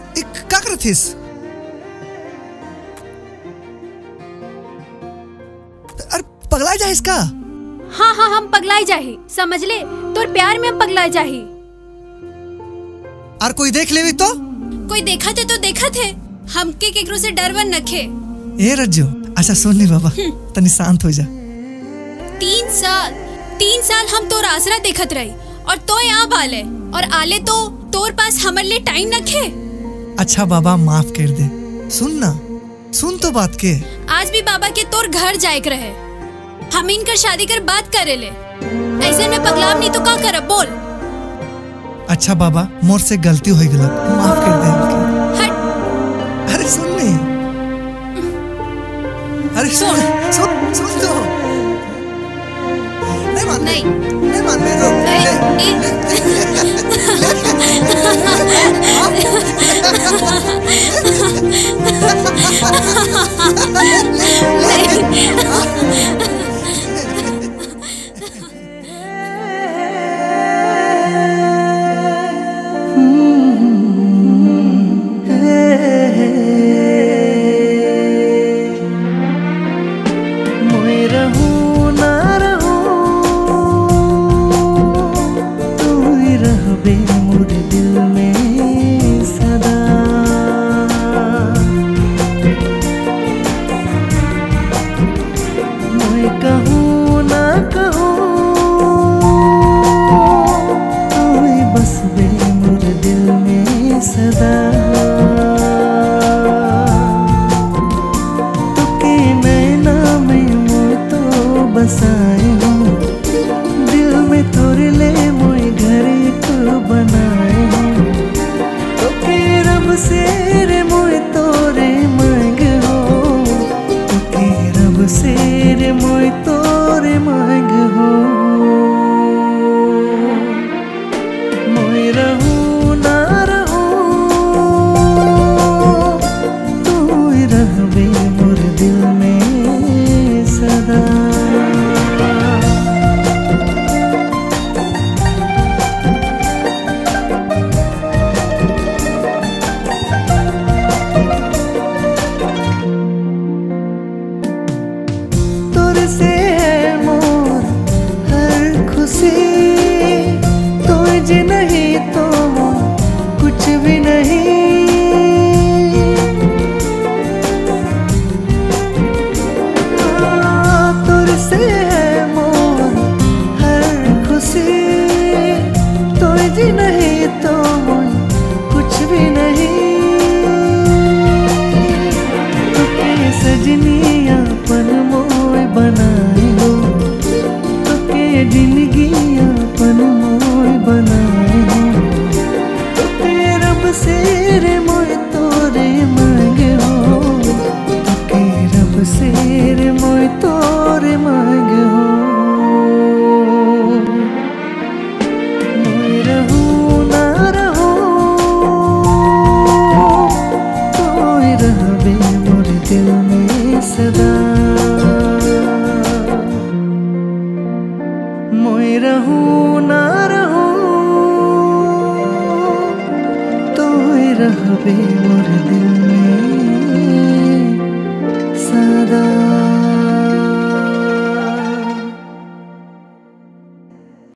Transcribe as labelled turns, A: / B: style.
A: का करथिस? अरे पगला जा इसका।
B: हाँ हाँ हम पगलाई जाही, समझ ले, तोर प्यार में हम पगलाई जाही।
A: और कोई देख लेवी तो?
B: कोई देखा थे तो देखा थे, हमके केकरो से डरवन नखे।
A: ए रज्जो, अच्छा सुन ली बाबा, तनी शांत हो जा।
B: 3 साल हम तोर आसरा देखत रही और तो यहाँ बाले और आले तो तोर पास हमारे लिए टाइम नखे।
A: अच्छा बाबा माफ कर दे, सुन ना, सुन तो बात के।
B: आज भी बाबा के तोर घर जाए रहे, हम इनकर शादी कर बात करे ले, ऐसे में पगलाम नहीं तो का करब बोल।
A: अच्छा बाबा मोर से गलती हो गई, माफ कर दे हमके।
B: हट।
A: अरे सुन नहीं, अरे सुन सुन सुन तो। नहीं मान
B: नहीं
A: नहीं मान ले, रुक रहबे मोर दिल में सदा।